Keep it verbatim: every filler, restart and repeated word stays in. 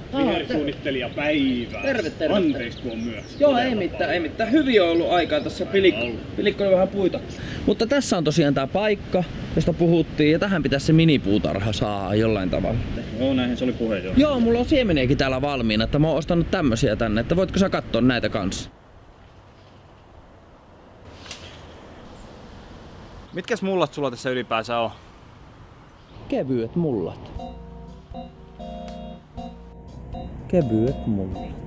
Vihersuunnittelija päivää. Terve, terve. Anteeksi tuon myös. Joo, ei mitään, ei mitään. Hyvin on ollut aikaa tässä pilik- pilikkoilla vähän puita. Mutta tässä on tosiaan tää paikka, josta puhuttiin, ja tähän pitäisi se minipuutarha saada jollain tavalla. Joo, näinhän se oli puhe jo. Joo, mulla on siemeniäkin täällä valmiina, että mä oon ostanut tämmösiä tänne, että voitko sä katsoa näitä kanssa? Mitkäs mullat sulla tässä ylipäänsä on? Kevyet mullat. Kevyet mullat.